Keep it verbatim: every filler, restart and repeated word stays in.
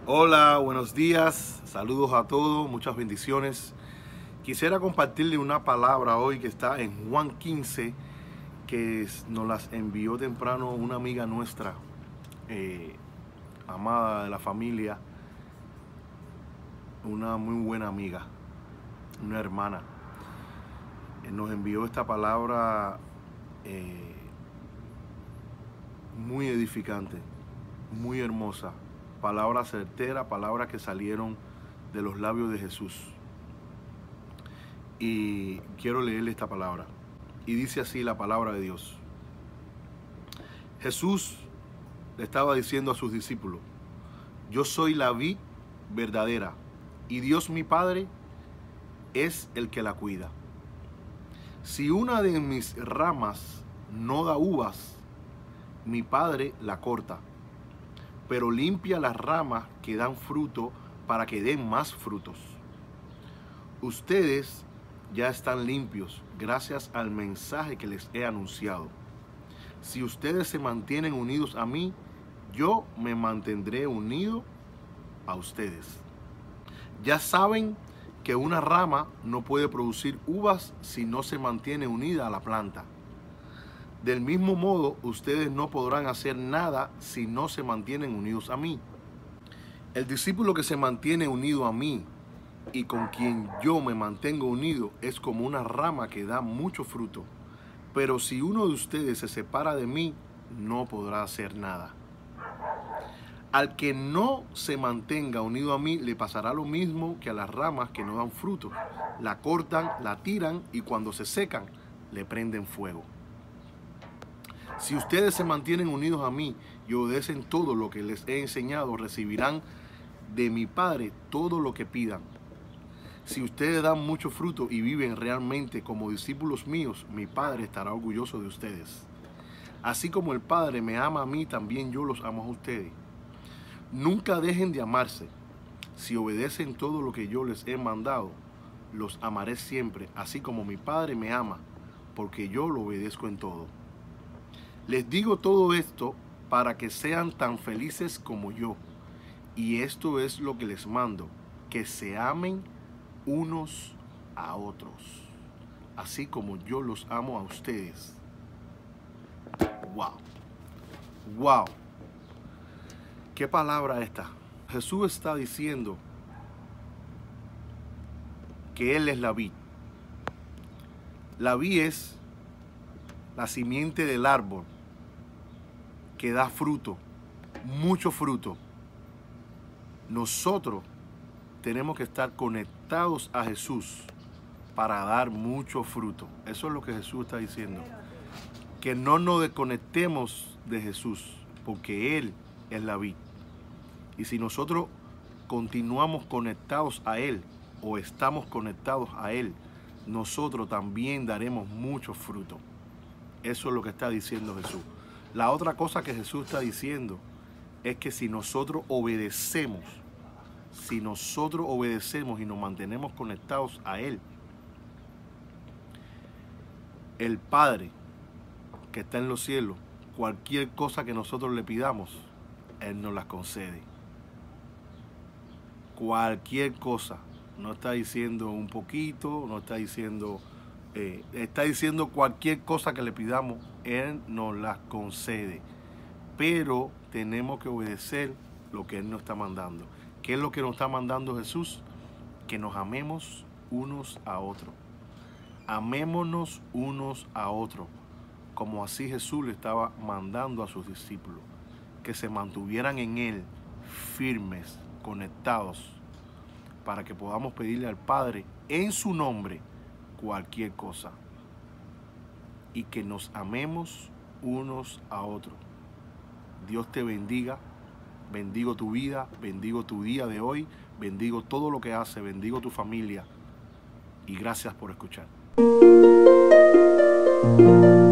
Hola, buenos días, saludos a todos, muchas bendiciones. Quisiera compartirle una palabra hoy que está en Juan quince, que nos las envió temprano una amiga nuestra, eh, amada de la familia, una muy buena amiga, una hermana. Eh, nos envió esta palabra eh, muy edificante, muy hermosa. Palabra certera, palabras que salieron de los labios de Jesús. Y quiero leerle esta palabra. Y dice así la palabra de Dios. Jesús le estaba diciendo a sus discípulos: yo soy la vid verdadera, y Dios mi Padre es el que la cuida. Si una de mis ramas no da uvas, mi Padre la corta, pero limpia las ramas que dan fruto para que den más frutos. Ustedes ya están limpios gracias al mensaje que les he anunciado. Si ustedes se mantienen unidos a mí, yo me mantendré unido a ustedes. Ya saben que una rama no puede producir uvas si no se mantiene unida a la planta. Del mismo modo, ustedes no podrán hacer nada si no se mantienen unidos a mí. El discípulo que se mantiene unido a mí y con quien yo me mantengo unido es como una rama que da mucho fruto. Pero si uno de ustedes se separa de mí, no podrá hacer nada. Al que no se mantenga unido a mí, le pasará lo mismo que a las ramas que no dan fruto. La cortan, la tiran y cuando se secan, le prenden fuego. Si ustedes se mantienen unidos a mí y obedecen todo lo que les he enseñado, recibirán de mi Padre todo lo que pidan. Si ustedes dan mucho fruto y viven realmente como discípulos míos, mi Padre estará orgulloso de ustedes. Así como el Padre me ama a mí, también yo los amo a ustedes. Nunca dejen de amarse. Si obedecen todo lo que yo les he mandado, los amaré siempre, así como mi Padre me ama, porque yo lo obedezco en todo. Les digo todo esto para que sean tan felices como yo. Y esto es lo que les mando, que se amen unos a otros, así como yo los amo a ustedes. Wow. Wow. ¿Qué palabra esta? Jesús está diciendo que Él es la vid. La vid es la simiente del árbol que da fruto, mucho fruto. Nosotros tenemos que estar conectados a Jesús para dar mucho fruto. Eso es lo que Jesús está diciendo. Que no nos desconectemos de Jesús, porque Él es la vid. Y si nosotros continuamos conectados a Él, o estamos conectados a Él, nosotros también daremos mucho fruto. Eso es lo que está diciendo Jesús. La otra cosa que Jesús está diciendo es que si nosotros obedecemos, si nosotros obedecemos y nos mantenemos conectados a Él, el Padre que está en los cielos, cualquier cosa que nosotros le pidamos, Él nos las concede. Cualquier cosa. No está diciendo un poquito, no está diciendo... Eh, está diciendo cualquier cosa que le pidamos, Él nos las concede. Pero tenemos que obedecer lo que Él nos está mandando. ¿Qué es lo que nos está mandando Jesús? Que nos amemos unos a otros. Amémonos unos a otros. Como así Jesús le estaba mandando a sus discípulos. Que se mantuvieran en Él, firmes, conectados, para que podamos pedirle al Padre en su nombre cualquier cosa, y que nos amemos unos a otros. Dios te bendiga, bendigo tu vida, bendigo tu día de hoy, bendigo todo lo que hace, bendigo tu familia, y gracias por escuchar.